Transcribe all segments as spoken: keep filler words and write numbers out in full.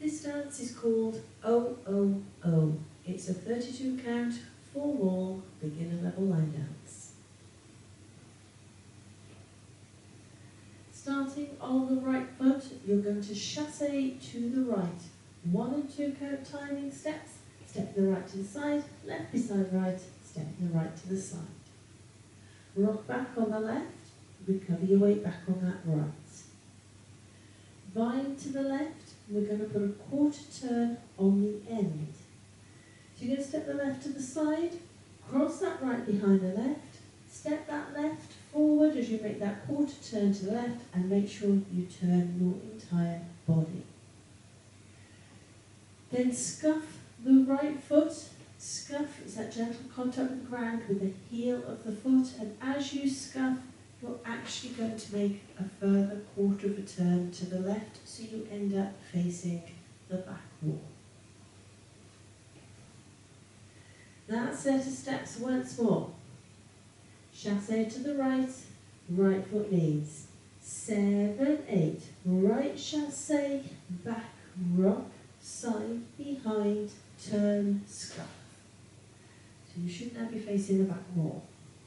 This dance is called O O O. It's a thirty-two count, four wall, beginner level line dance. Starting on the right foot, you're going to chassé to the right. One and two count timing steps. Step the right to the side, left beside right, step the right to the side. Rock back on the left, recover your weight back on that right. Vine to the left, we're going to put a quarter turn on the end. So you're going to step the left to the side, cross that right behind the left, step that left forward as you make that quarter turn to the left, and make sure you turn your entire body. Then scuff the right foot. Scuff is that gentle contact with the ground with the heel of the foot, and as you scuff, you're actually going to make a further quarter of a turn to the left, so you end up facing the back wall. That set of steps once more. Chassé to the right, right foot leads. Seven, eight, right chassé, back rock, side, behind, turn, scuff. So you should now be facing the back wall.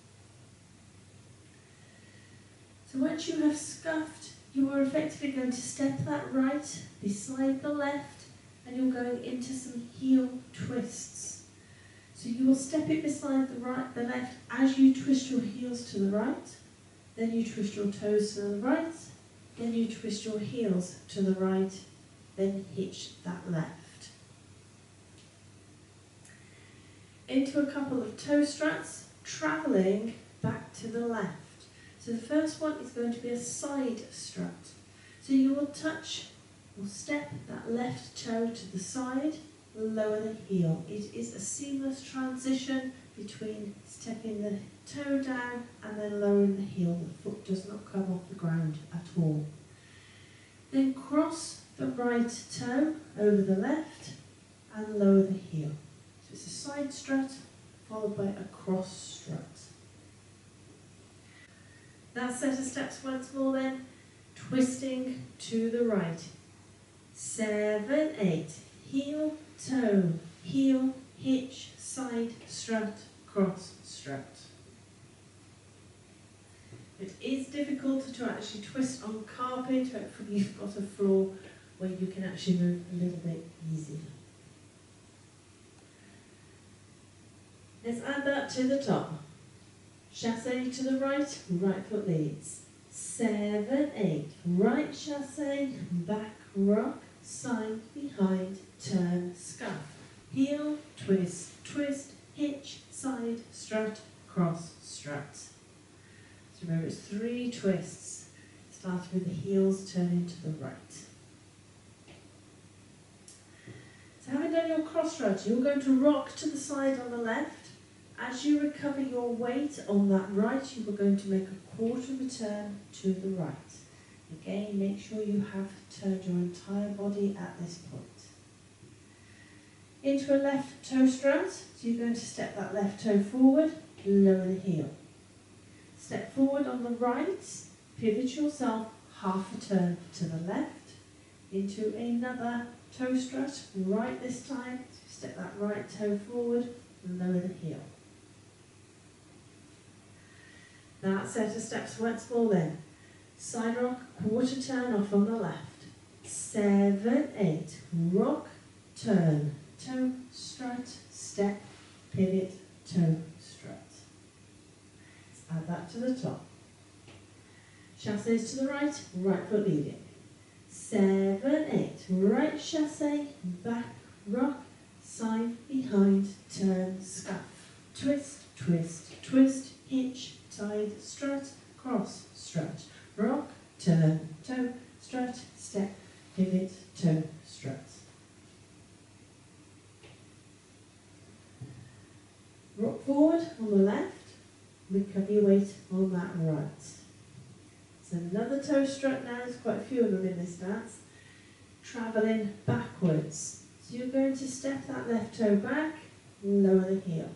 So once you have scuffed, you are effectively going to step that right beside the left, and you're going into some heel twists. So you will step it beside the right, the left as you twist your heels to the right, then you twist your toes to the right, then you twist your heels to the right, then hitch that left. Into a couple of toe struts, travelling back to the left. So the first one is going to be a side strut. So you will touch or step that left toe to the side, lower the heel. It is a seamless transition between stepping the toe down and then lowering the heel. The foot does not come off the ground at all. Then cross the right toe over the left and lower the heel. So it's a side strut followed by a cross strut. That set of steps once more then, twisting to the right. Seven, eight, heel, toe, heel, hitch, side, strut, cross, strut. It is difficult to actually twist on carpet. Hopefully you've got a floor where you can actually move a little bit easier. Let's add that to the top. Chassé to the right, right foot leads. Seven, eight, right chassé, back rock, side, behind, turn, scuff. Heel, twist, twist, hitch, side, strut, cross, strut. So remember it's three twists, starting with the heels turning to the right. So having done your cross strut, you're going to rock to the side on the left. As you recover your weight on that right, you are going to make a quarter of a turn to the right. Again, make sure you have turned your entire body at this point. Into a left toe strut, so you're going to step that left toe forward, lower the heel. Step forward on the right, pivot yourself half a turn to the left, into another toe strut, right this time, so step that right toe forward, lower the heel. That set of steps once more then. Side rock, quarter turn off on the left. Seven, eight, rock, turn, toe, strut, step, pivot, toe, strut. Let's add that to the top. Chassés to the right, right foot leading. Seven, eight, right chassé, back, rock, side, behind, turn, scuff. Twist, twist, twist, hitch, side, strut, cross, strut, rock, turn, toe, strut, step, pivot, toe, strut. Rock forward on the left, recover your weight on that right. So another toe strut now, there's quite a few of them in this dance. Travelling backwards. So you're going to step that left toe back, lower the heel.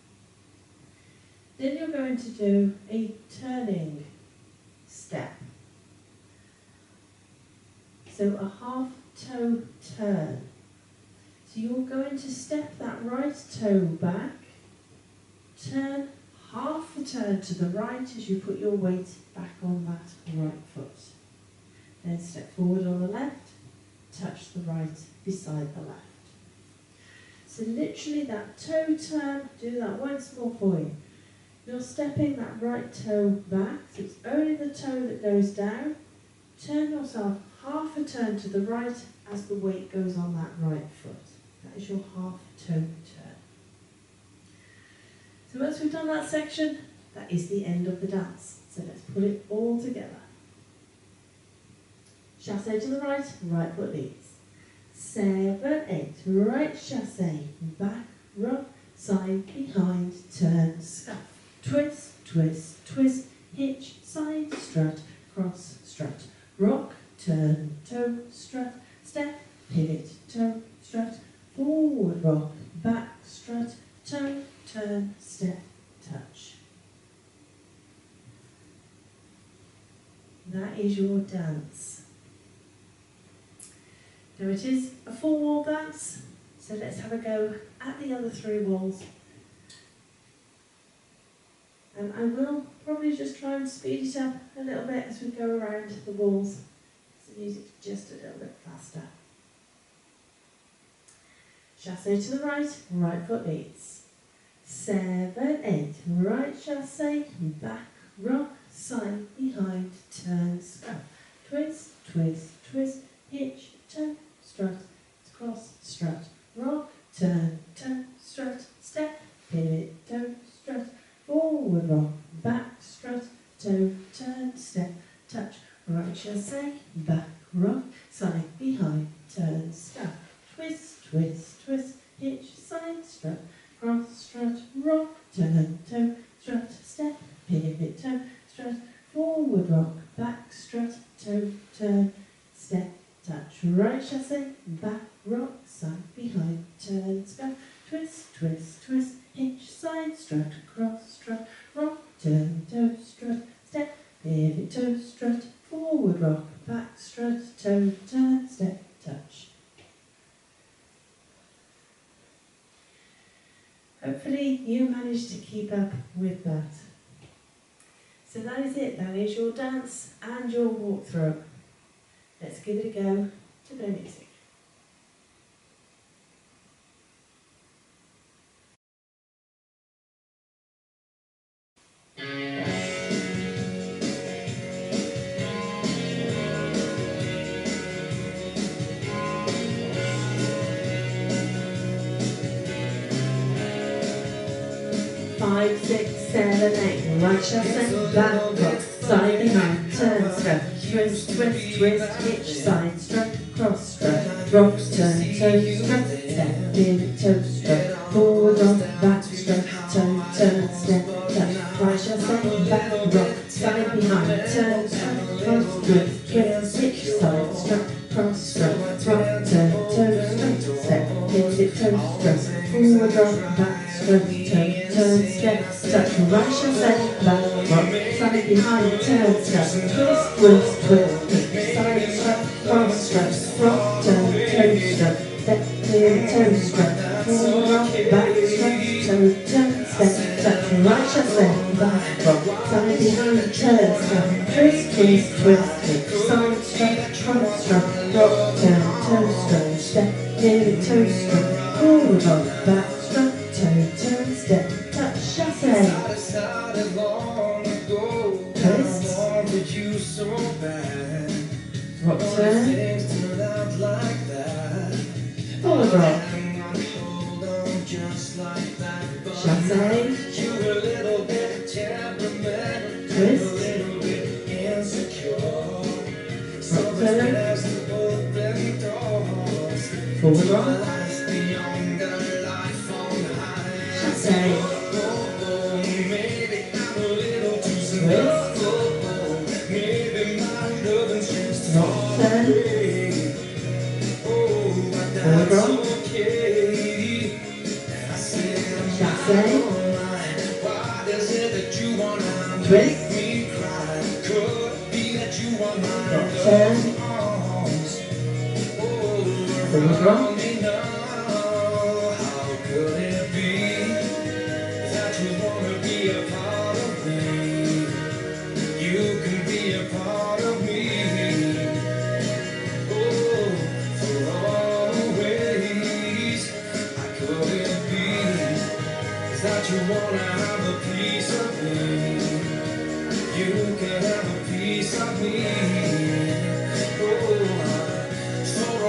Then you're going to do a turning step. So a half toe turn. So you're going to step that right toe back, turn half a turn to the right as you put your weight back on that right foot. Then step forward on the left, touch the right beside the left. So literally that toe turn, do that once more for you. You're stepping that right toe back, so it's only the toe that goes down. Turn yourself half a turn to the right as the weight goes on that right foot. That is your half toe turn. So once we've done that section, that is the end of the dance. So let's put it all together. Chassé to the right, right foot leads. Seven, eight, right chassé, back, rock, side, behind, turn, scuff. Twist, twist, twist, hitch, side, strut, cross, strut. Rock, turn, toe, strut, step, pivot, toe, strut. Forward rock, back, strut, toe, turn, step, touch. That is your dance. Now it is a four wall dance, so let's have a go at the other three walls. And I will probably just try and speed it up a little bit as we go around the walls. So music just a little bit faster. Chassé to the right, right foot leads. Seven, eight, right chassé, back, rock, side, behind, turn, scuff. Twist, twist, twist, hitch, toe, strut, cross, strut, rock, turn, toe, strut, step, pivot, toe, strut, forward rock, back, strut, toe, turn, step, touch, right chassé, back, rock, side, behind, turn, scuff. Twist, twist, twist, hitch, side, strut, cross, strut, rock, turn, toe, strut, step, pivot, toe, strut, forward rock, back, strut, toe, turn, step, touch. Right chassé, back, rock, side, behind, turn, scuff. Twist, twist, twist, hitch, side, strut, cross, strut, rock, turn, toe, strut, step, pivot, toe, strut, forward rock, back, strut, toe, turn, step, touch. Hopefully you managed to keep up with that. So that is it, that is your dance and your walkthrough. Let's give it a go to no music. Five, six, seven, eight, right chassé, back, rock, side, behind, turn, step, twist, twist, twist, hitch, side, strut, cross, strut, rock, turn, toe, strut, step, pivot, toe, strut, forward rock, back, strut, toe, turn, step, touch, right chassé, back, rock, side, behind, turn, strut, cross, twist, twist, hitch, side, strut, cross, strut, rock, turn, toe, strut, step, pivot, toe, strut, forward rock, back, strut, toe, turn, step, touch, right chassé, back, rock, side, behind, turn, step, twist, twist, twist, hitch, side, strut, cross, strut, rock, turn, toe, strut, step, pivot, toe, strut, forward rock, back, strut, toe, turn, step, touch, right chassé, back, rock, side, behind, turn, step, twist, twist, twist, hitch, side, strut, cross, strut, rock, turn, toe, strut, step, pivot, toe, strut, forward rock, back, strut, toe, turn, step, touch, chassé. Twist. Rock, turn. Forward rock. Chassé. Twist. Rock, turn. Forward rock. Chassé. Twist. Rock, turn. Forward rock. Chassé. Twist. Rock, turn. things wrong. That you wanna have a piece of me, you can have a piece of me. Oh, so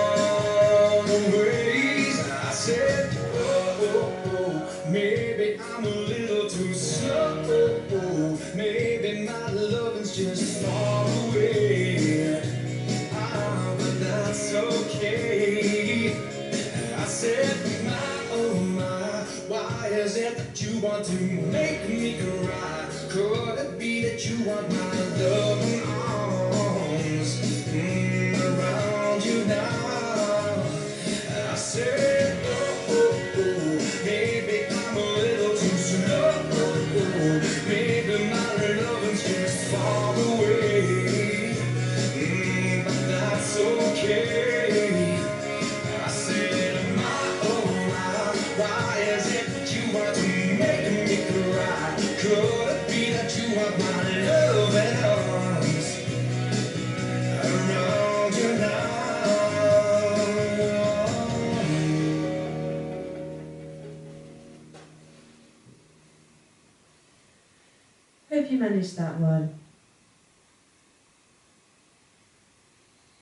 always I said, oh, oh, oh, maybe I'm a little too slow, maybe my loving's just far away. Ah, but that's okay. I said, my, oh my, why is it that you want to make me cry? Could it be that you want my loving arms mm, around you now? I said, oh, oh, oh, maybe I'm a little too slow, maybe my loving's just far away, mm, but that's okay. I said, my, oh my, why is it that you want to make me cry? Could it be that you want my loving arms around you now? Hope you managed that one.